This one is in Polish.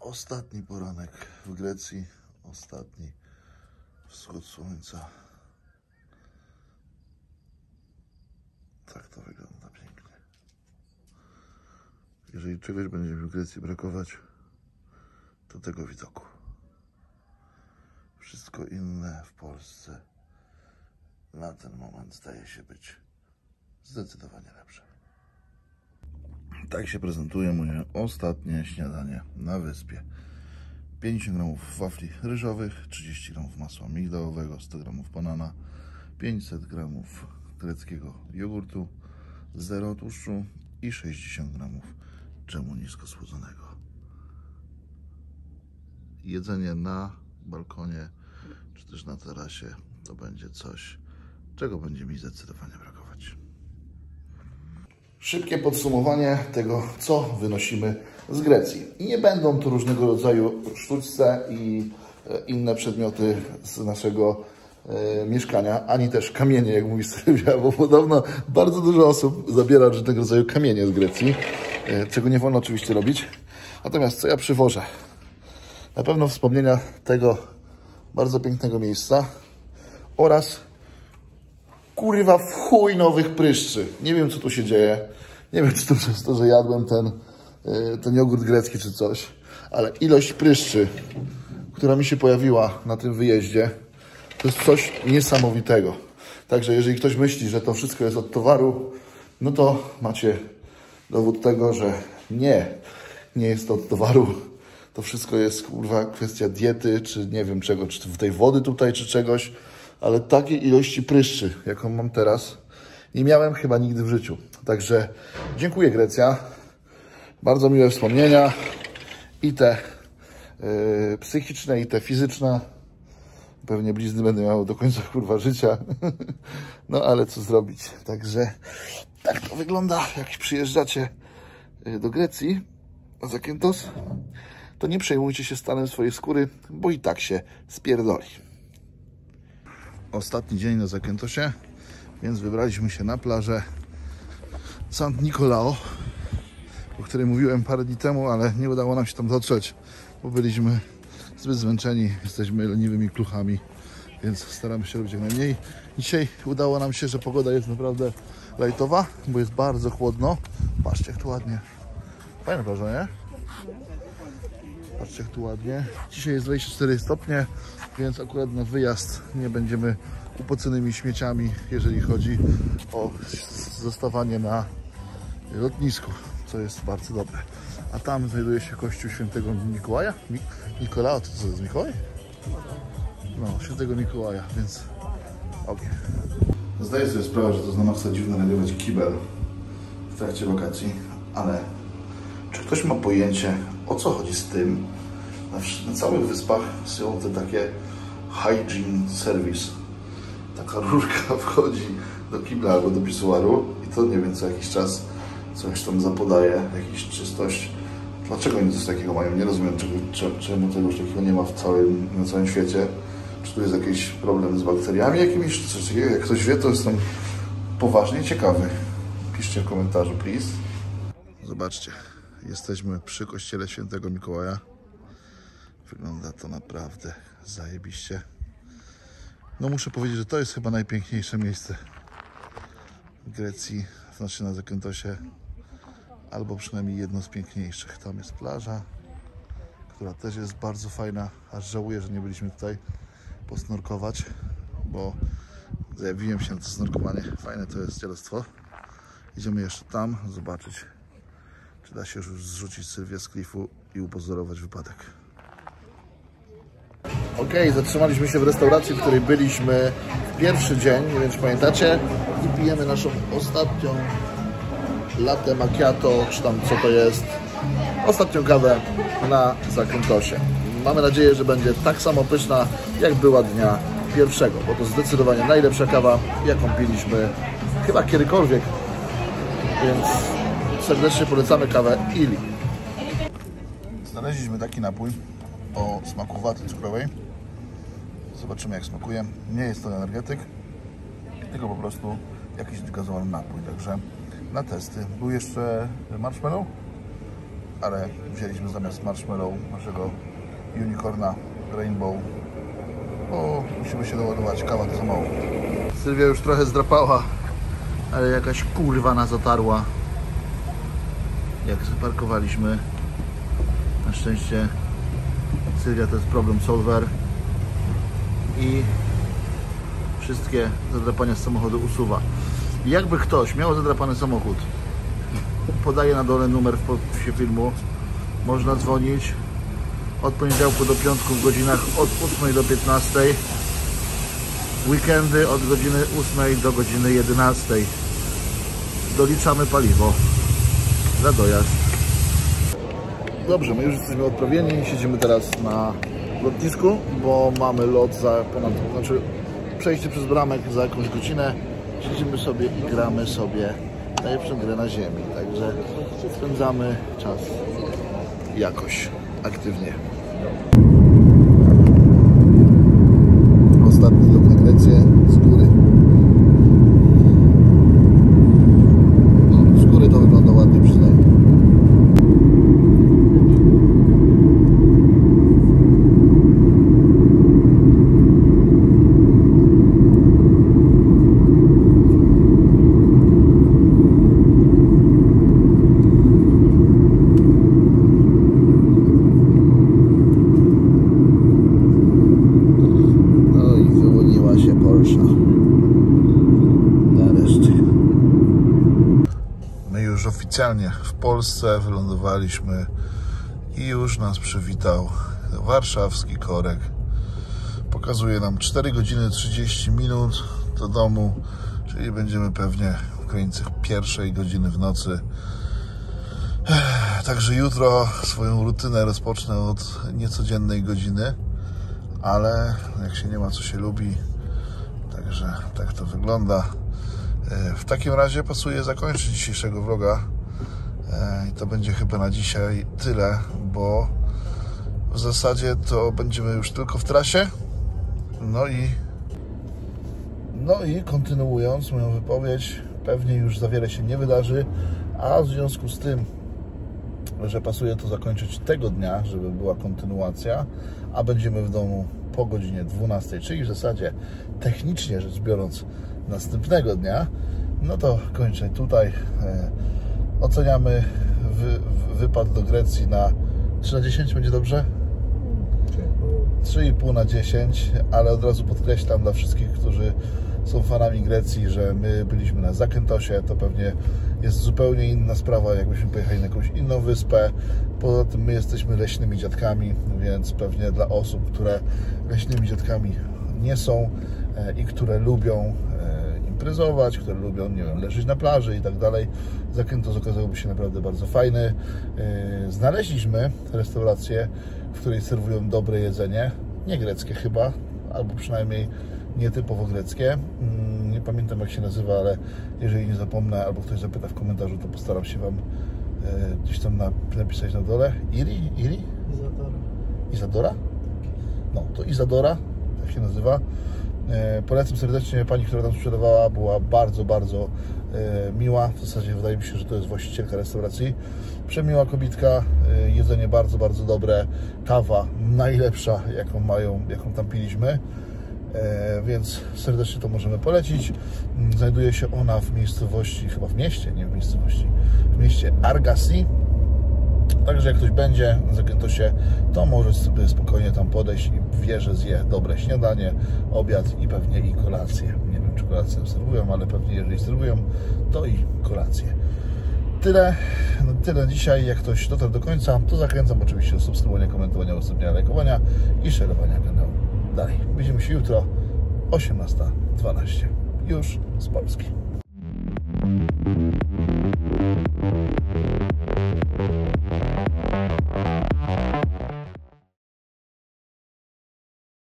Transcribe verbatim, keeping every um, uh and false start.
Ostatni poranek w Grecji, ostatni wschód słońca. Tak to wygląda pięknie. Jeżeli czegoś będzie mi w Grecji brakować, to tego widoku. Wszystko inne w Polsce na ten moment zdaje się być zdecydowanie lepsze. Tak się prezentuje moje ostatnie śniadanie na wyspie. pięćdziesiąt gramów wafli ryżowych, trzydzieści gramów masła migdałowego, sto gramów banana, pięćset gramów greckiego jogurtu, zero tłuszczu i sześćdziesiąt gramów dżemu niskosłodzonego. Jedzenie na balkonie czy też na tarasie to będzie coś, czego będzie mi zdecydowanie brakować. Szybkie podsumowanie tego, co wynosimy z Grecji. I nie będą to różnego rodzaju sztućce i inne przedmioty z naszego e, mieszkania, ani też kamienie, jak mówi Sylwia, bo podobno bardzo dużo osób zabiera różnego rodzaju kamienie z Grecji, e, czego nie wolno oczywiście robić. Natomiast co ja przywożę? Na pewno wspomnienia tego bardzo pięknego miejsca oraz kurwa w chuj nowych pryszczy. Nie wiem, co tu się dzieje. Nie wiem, czy to przez to, że jadłem ten, ten jogurt grecki czy coś, ale ilość pryszczy, która mi się pojawiła na tym wyjeździe, to jest coś niesamowitego. Także jeżeli ktoś myśli, że to wszystko jest od towaru, no to macie dowód tego, że nie, nie jest to od towaru. To wszystko jest, kurwa, kwestia diety, czy nie wiem czego, czy tej wody tutaj, czy czegoś, ale takiej ilości pryszczy, jaką mam teraz, nie miałem chyba nigdy w życiu. Także dziękuję, Grecja. Bardzo miłe wspomnienia. I te yy, psychiczne, i te fizyczne. Pewnie blizny będę miał do końca, kurwa, życia. No ale co zrobić. Także tak to wygląda, jak przyjeżdżacie do Grecji, na Zakynthos, to nie przejmujcie się stanem swojej skóry, bo i tak się spierdoli. Ostatni dzień na Zakyntosie, więc wybraliśmy się na plażę Sant Nicolao, o której mówiłem parę dni temu, ale nie udało nam się tam dotrzeć, bo byliśmy zbyt zmęczeni, jesteśmy leniwymi kluchami, więc staramy się robić jak najmniej. Dzisiaj udało nam się, że pogoda jest naprawdę lajtowa, bo jest bardzo chłodno. Patrzcie, jak tu ładnie. Fajna plaża, nie? Patrzcie, jak tu ładnie. Dzisiaj jest dwadzieścia cztery stopnie, więc akurat na wyjazd nie będziemy upoconymi śmieciami, jeżeli chodzi o zostawanie na lotnisku, co jest bardzo dobre. A tam znajduje się kościół świętego Mikołaja. Nikolao, to co jest Mikołaj? No, świętego Mikołaja, więc ogień. Zdaję sobie sprawę, że to jest na maksa dziwne nagrywać kibel w trakcie wakacji, ale czy ktoś ma pojęcie, o co chodzi z tym? Na, na całych wyspach są te takie hygiene service. Taka rurka wchodzi do kibla albo do pisuaru i to nie wiem, co jakiś czas coś tam zapodaje, jakiś czystość. Dlaczego oni coś takiego mają? Nie rozumiem, czego, czemu czegoś takiego nie ma w całym, na całym świecie. Czy tu jest jakiś problem z bakteriami jakimiś, czy coś takiego? Jak ktoś wie, to jestem poważnie ciekawy. Piszcie w komentarzu, please. Zobaczcie, jesteśmy przy kościele świętego Mikołaja. Wygląda to naprawdę zajebiście. No muszę powiedzieć, że to jest chyba najpiękniejsze miejsce w Grecji, znaczy na Zakyntosie, albo przynajmniej jedno z piękniejszych. Tam jest plaża, która też jest bardzo fajna, aż żałuję, że nie byliśmy tutaj posnorkować, bo zajawiłem się na to snorkowanie. Fajne to jest dzielestwo. Idziemy jeszcze tam zobaczyć, czy da się już zrzucić Sylwię z klifu i upozorować wypadek. Ok, zatrzymaliśmy się w restauracji, w której byliśmy w pierwszy dzień, nie wiem, czy pamiętacie, i pijemy naszą ostatnią latte macchiato, czy tam co to jest, ostatnią kawę na Zakyntosie. Mamy nadzieję, że będzie tak samo pyszna, jak była dnia pierwszego, bo to zdecydowanie najlepsza kawa, jaką piliśmy chyba kiedykolwiek, więc serdecznie polecamy kawę Ili. Znaleźliśmy taki napój o smaku waty cukrowej. Zobaczymy, jak smakuje. Nie jest to energetyk, tylko po prostu jakiś gazowany napój. Także na testy. Był jeszcze marshmallow. ale wzięliśmy zamiast marshmallow naszego unicorna Rainbow, bo musimy się doładować, kawa to za mało. Sylwia już trochę zdrapała, ale jakaś kurwa nas otarła, jak zaparkowaliśmy. Na szczęście Sylwia to jest problem solver i wszystkie zadrapania z samochodu usuwa. Jakby ktoś miał zadrapany samochód, podaję na dole numer w opisie filmu, można dzwonić od poniedziałku do piątku w godzinach od ósmej do piętnastej, weekendy od godziny ósmej do godziny jedenastej. Doliczamy paliwo za dojazd. Dobrze, my już jesteśmy odprawieni, siedzimy teraz na lotnisku, bo mamy lot za ponad, znaczy przejście przez bramek za jakąś godzinę. Siedzimy sobie i gramy sobie najlepszą grę na ziemi, także spędzamy czas jakoś aktywnie. Ostatni lot na Grecję z góry. No, z góry to wygląda ładnie, przynajmniej. My już oficjalnie w Polsce wylądowaliśmy i już nas przywitał warszawski korek. Pokazuje nam cztery godziny trzydzieści minut do domu, czyli będziemy pewnie w granicach pierwszej godziny w nocy. Także jutro swoją rutynę rozpocznę od niecodziennej godziny, ale jak się nie ma, co się lubi. Także tak to wygląda. W takim razie pasuje zakończyć dzisiejszego vloga. I to będzie chyba na dzisiaj tyle, bo w zasadzie to będziemy już tylko w trasie. No i no i kontynuując moją wypowiedź, pewnie już za wiele się nie wydarzy, a w związku z tym, że pasuje to zakończyć tego dnia, żeby była kontynuacja, a będziemy w domu po godzinie dwunastej, czyli w zasadzie technicznie rzecz biorąc następnego dnia, no to kończę tutaj. E, oceniamy wy, wypad do Grecji na trzy na dziesięć, będzie dobrze? trzy i pół na dziesięć, ale od razu podkreślam dla wszystkich, którzy są fanami Grecji, że my byliśmy na Zakyntosie, to pewnie jest zupełnie inna sprawa, jakbyśmy pojechali na jakąś inną wyspę. Poza tym my jesteśmy leśnymi dziadkami, więc pewnie dla osób, które leśnymi dziadkami nie są i które lubią imprezować, które lubią, nie wiem, leżeć na plaży i tak dalej, Zakyntos okazałoby się naprawdę bardzo fajny. Znaleźliśmy restaurację, w której serwują dobre jedzenie, nie greckie chyba, albo przynajmniej nietypowo greckie. Nie pamiętam, jak się nazywa, ale jeżeli nie zapomnę, albo ktoś zapyta w komentarzu, to postaram się Wam gdzieś tam napisać na dole. Iri? Iri? Izadora. Izadora? No, to Izadora, tak się nazywa. Polecam serdecznie, pani, która nam sprzedawała, była bardzo, bardzo miła. W zasadzie wydaje mi się, że to jest właścicielka restauracji. Przemiła kobitka, jedzenie bardzo, bardzo dobre, kawa najlepsza, jaką mają, jaką tam piliśmy. Więc serdecznie to możemy polecić. Znajduje się ona w miejscowości, chyba w mieście, nie w miejscowości, w mieście Argasi. Także jak ktoś będzie na Zakyntosie, to może sobie spokojnie tam podejść i wie, że zje dobre śniadanie, obiad i pewnie i kolację. Nie wiem, czy kolację serwują, ale pewnie jeżeli serwują, to i kolację. Tyle, no tyle dzisiaj. Jak ktoś dotarł do końca, to zachęcam oczywiście do subskrybowania, komentowania, udostępniania, lajkowania i szerowania kanału. Dalej. Widzimy się jutro osiemnasta dwanaście. Już z Polski.